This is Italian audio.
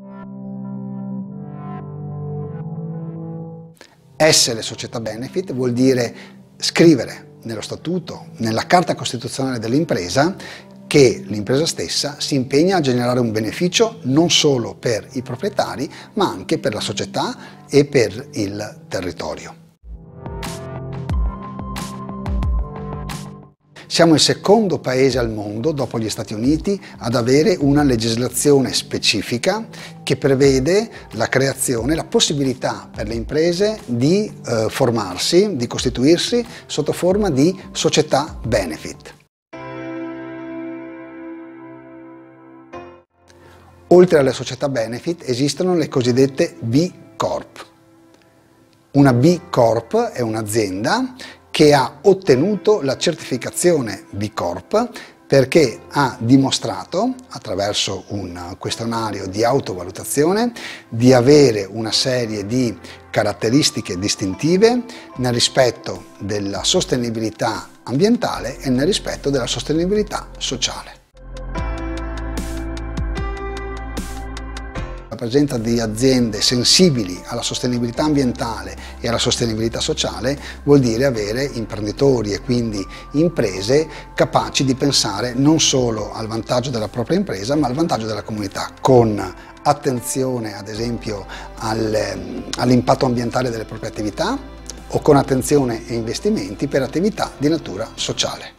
Essere società benefit vuol dire scrivere nello statuto, nella carta costituzionale dell'impresa, che l'impresa stessa si impegna a generare un beneficio non solo per i proprietari, ma anche per la società e per il territorio. Siamo il secondo paese al mondo, dopo gli Stati Uniti, ad avere una legislazione specifica che prevede la creazione, la possibilità per le imprese di formarsi, di costituirsi sotto forma di società benefit. Oltre alle società benefit esistono le cosiddette B Corp. Una B Corp è un'azienda che ha ottenuto la certificazione B Corp perché ha dimostrato, attraverso un questionario di autovalutazione, di avere una serie di caratteristiche distintive nel rispetto della sostenibilità ambientale e nel rispetto della sostenibilità sociale. La presenza di aziende sensibili alla sostenibilità ambientale e alla sostenibilità sociale vuol dire avere imprenditori e quindi imprese capaci di pensare non solo al vantaggio della propria impresa ma al vantaggio della comunità, con attenzione ad esempio all'impatto ambientale delle proprie attività o con attenzione e investimenti per attività di natura sociale.